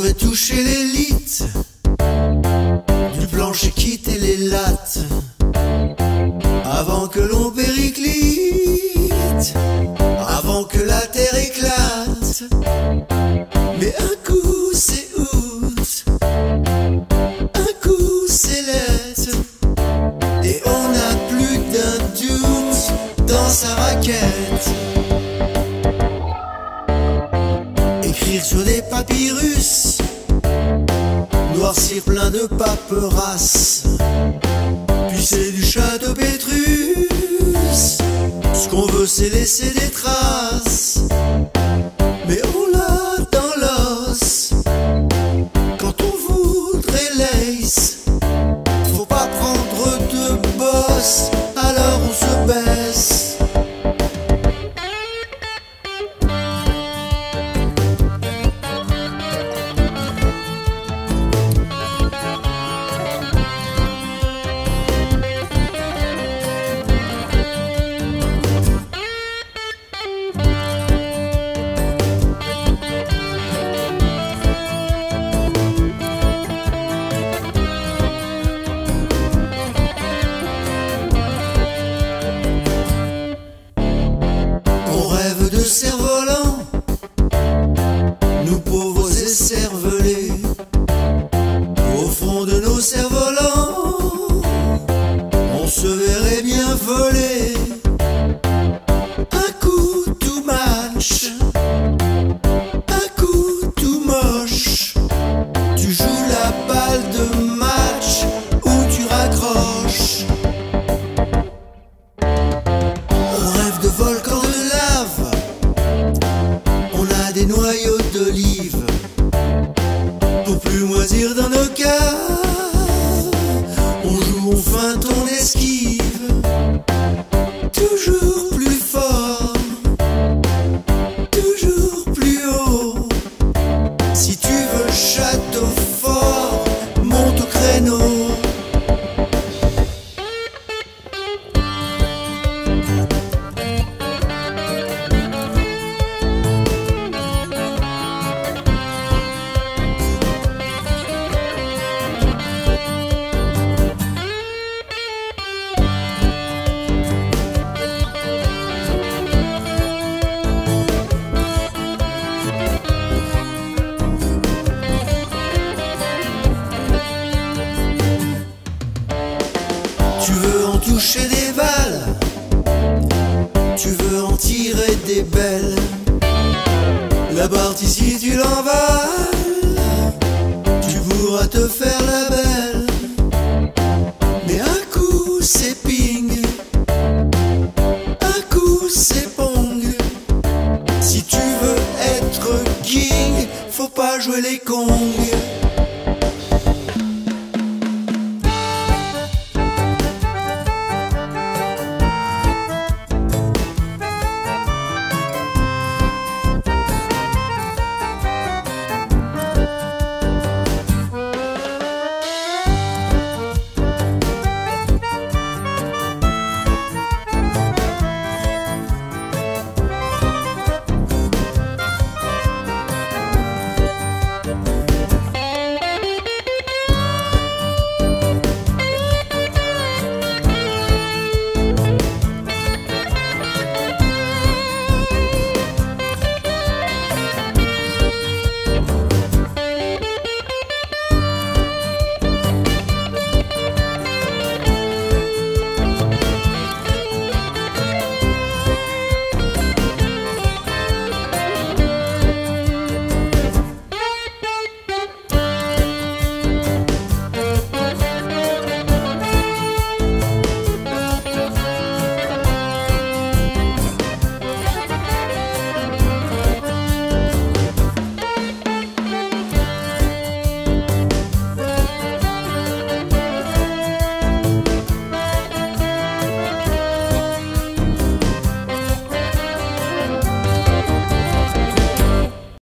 Faudrait toucher l'élite du plancher, quitter les lattes avant que l'on périclite, avant que la terre éclate. Mais un coup c'est août, un coup c'est let, et on n'a plus d'un doute dans sa raquette. Écrire sur des papyrus, noircir plein de paperasses, puis c'est du château Pétrus. Ce qu'on veut c'est laisser des traces, mais on l'a dans l'os. Quand on voudrait lace, faut pas prendre de bosse, alors on se baisse. De cerfs-volants, nous pauvres écervelés, au fond de nos cerfs-volants, on se verrait bien voler. Un coup tout match, un coup tout moche, tu joues la balle de match ou tu raccroches. On rêve de volcans de lave, des noyaux d'olive pour plus moisir dans nos caves. On joue, on feinte, on esquive, toujours plus fort, toujours plus haut. Si tu veux château fort, monte au créneau. Tu veux en toucher des balles, tu veux en tirer des belles. La partie si tu l'envales, tu pourras te faire la belle. Mais un coup c'est ping, un coup c'est pong. Si tu veux être king, faut pas jouer les kongs.